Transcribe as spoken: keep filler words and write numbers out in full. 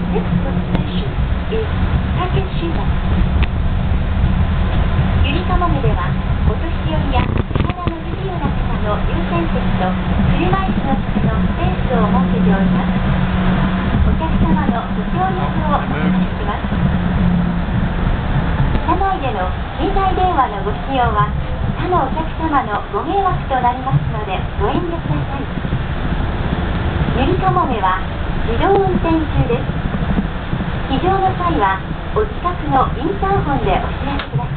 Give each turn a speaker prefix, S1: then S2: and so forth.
S1: Next station is Takeshima. ゆりかもめでは、お年寄りや体の不自由な方の優先席と車椅子の方のスペースを設けております。お客様のご協力をお願いします。車内での携帯電話のご使用は他のお客様のご迷惑となりますのでご遠慮ください。ゆりかもめは自動運転中です。非常の際はお近くのインターホンでお知らせください。